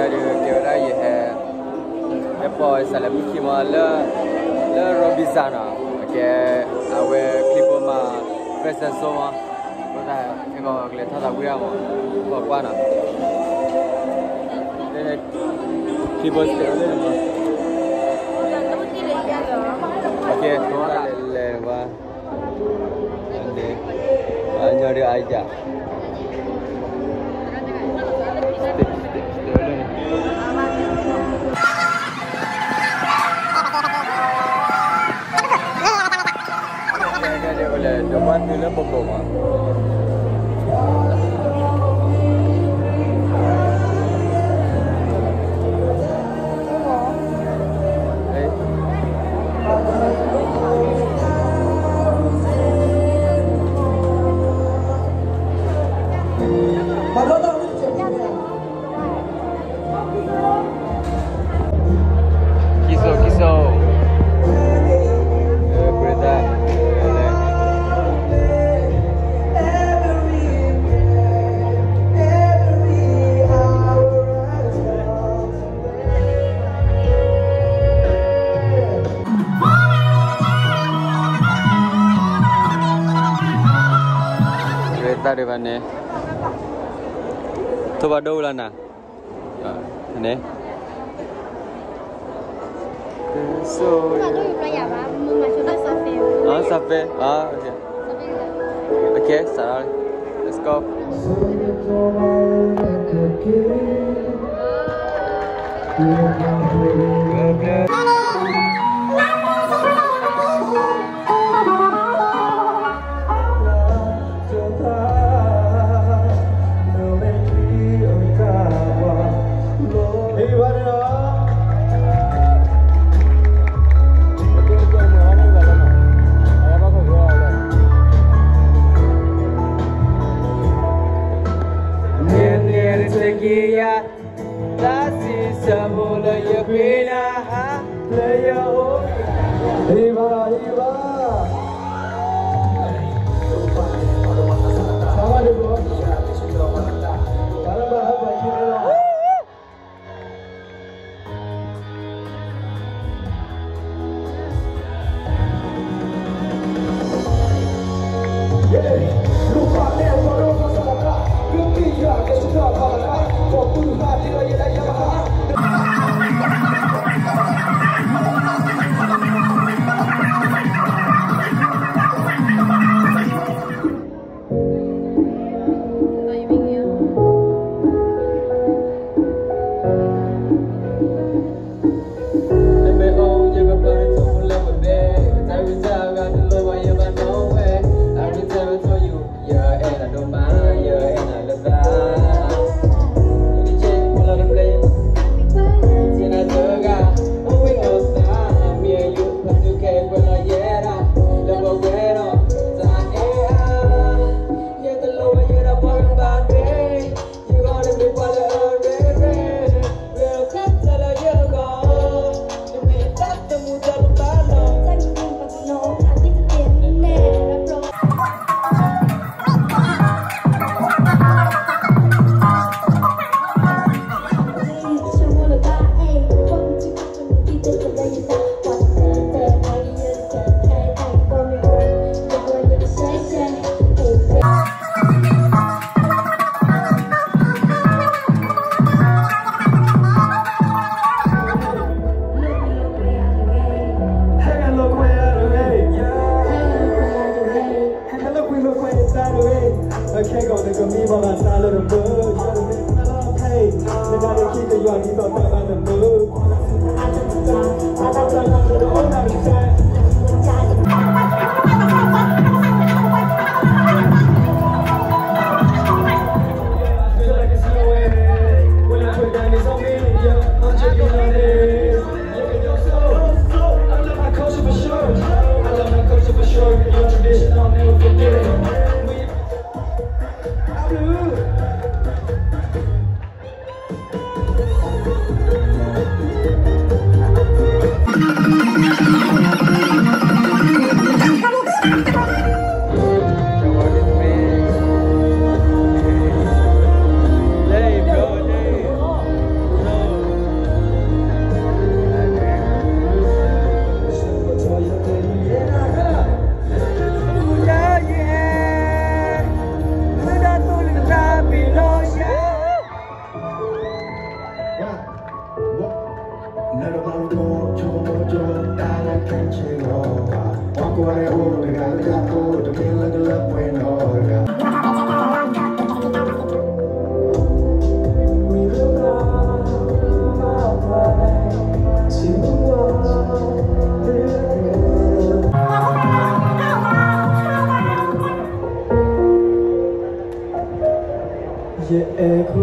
kêu ra gì hè cái boy sẽ là khi mà lỡ Robinson à cái awe clip mà present so mà có thể cái gọi là thay đổi mà bỏ qua nào đây clip sẽ lên mà ok nó lên và để nhớ được ai chả depan ni lah pokok mah. Kisau. Di mana? Tu baru lah na. Ni. So. Ah, sampai. Ah, okay. Okay, salah. Let's go. Sekian kasih semula ya bina leyo iba sama dulu kalau bahasa Cina lupa dia baru masalah gembira ke sudah kalah waktu hati lagi dah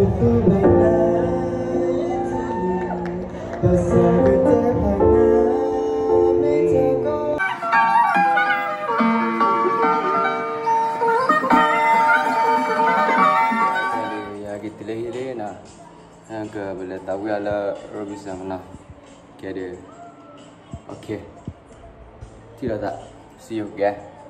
Yang ke boleh tahu ala Robinson mana. Okay dia. Okay. Tidak tak. See you guys.